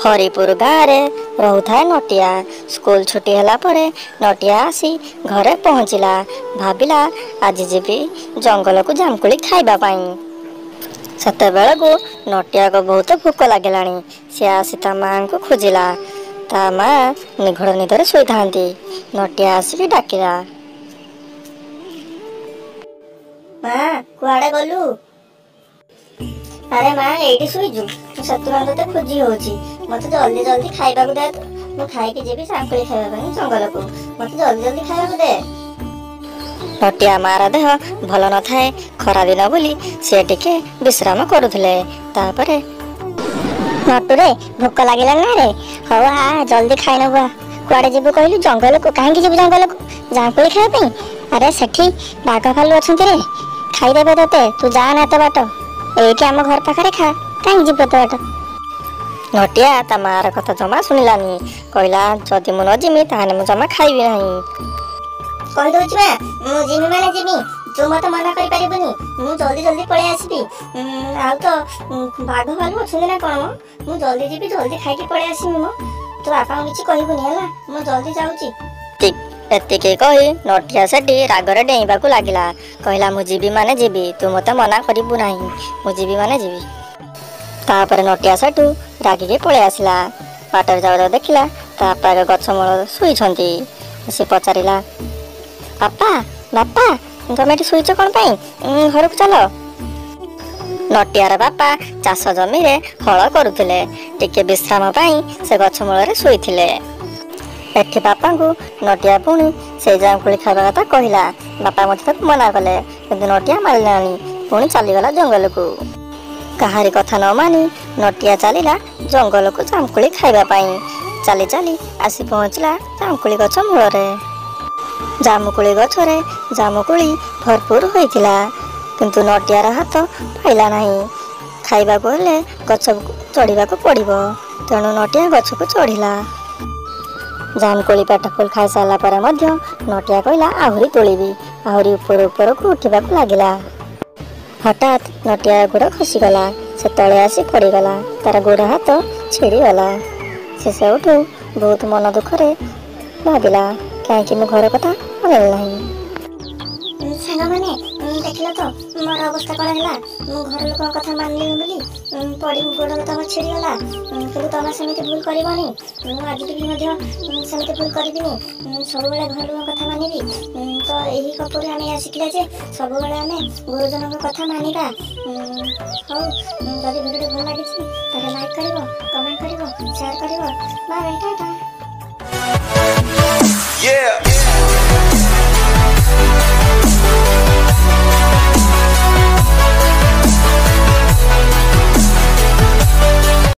हरिपुर गाँव रे रहुथाए नटिया। स्कूल छुट्टी होला परे नटिया आसी घरे पहुँचला। भाविला आज जीवी जंगल को जामकुली खाइबा पाई। सेतेबेले को नटिया को बहुत भूख लागलानी। से आसी ता मां को खोजिला। ता मां निघड़ निदरे शोई थांती। नटिया आसी डाकिला, मां कुआडे गलु? अरे मां एठी शोइजु, सतुरन तते खोजी होची। मते जल्दी जल्दी खाइबा को दे तो मु खाइ के जेबी सांकुली खाइबा ପାଇଁ जंगल को। मते जल्दी जल्दी खाइबा को दे। नटिया मार देह भल न थाए। खरा दिन बोली से टिके विश्राम करुथले। तापरे नटु रे भूख लागिला ना रे? हवा आ जल्दी खाइ नबा। कुआडे जेबु कहलु? जंगल को। काहे के जेबु जंगल को? सांकुली खाइबा ପାଇଁ? अरे सेठी बाघ भालू अछंती रे, खाइ देबे तते। तू जा ना त बाट, एठी हम घर पाखरे खा। काहे जीव त बाट? नटिया ता मार कथा जमा सुनिलानी। कहला जदि मु न जिमी ताहाने मु जमा खाइबी नाही। कहि दोछि बा मु जिमी माने जिमी, तू मते मना करि परिबनी। मु जल्दी जल्दी पळे आसीबी। आउ तो बाघ भालू अछंती ना कोन? मु जल्दी जिबी, जल्दी खाइ के पळे आसीबी। मु तो आपा किछि कहिबनी हला, मु जल्दी जाउची। ठीक एतिके कही नटिया सेठी रागरे डेइबाकू लागिला। कहला मु जीबी माने जीबी, तू मते मना करिबु नाही। मु जीबी माने जीबी। तापरे नटिया सेठू रागी के पळे आसिला। बाटर जाऊ देखिला ता पागे गछ मूल शुईछंती। से पचारिला, पापा बापा तमे एठी शुईछ कोन पई? घर को चलो। नटियार बापा चाष जमी रे हल करुथिले। टिके विश्राम पाई से गछ मूल रे शुईथिले। एठी बापा को नटिया पुणी से जामकुली खाइबा कथा कहला। बापा मते ताको मना कले, किंतु नटिया मानिलानी। पुणी चलीगला जंगल को। कहारी कथा न मानी नटिया चलीला जंगल को जामकुली खाइबा पाई। चली चली आसी पहुँचला जामकुली गछ मूल रे। जामुकुली गछ रे जामुकुली भरपूर होइतिला, किंतु नटियार हाथ पाइला नाही। खाइबा को हेले गछ चढ़ीबा को पड़िबो, तेणु नटिया गछ को चढ़ीला। जामकुली पेट फुल खाई सारा पर मध्य नटिया कहला आहुरी तोलिबी। आहुरी ऊपर ऊपर को उठिबा को लागिला। हठात नटिया गोड़ खसीगला। से तले आसी पड़ीगला। तार गोड़ हाथ छिड़ीगला। से सेउठू बहुत मन दुखरे भाविला, कहीं मो घर कथा मन नहीं। सांग माने देखिला तो मोर अवस्था कौन है? मो घर लोक कथा मानली बोली पड़ी गोड़ तम छिड़ीगला। किंतु तम सेमती भूल करबनी। आज भी सेमती भूल करबिनी। सब बेले घर लोक कथा मानिबी। तो यही कपुर आम शिखला जे सब बेले आम गुरुजन कथा मानिबा। हौ जदि भिडियो भल लगी ताले लाइक करिवो, कमेंट करिवो, शेयर करिवो। बाय टाटा।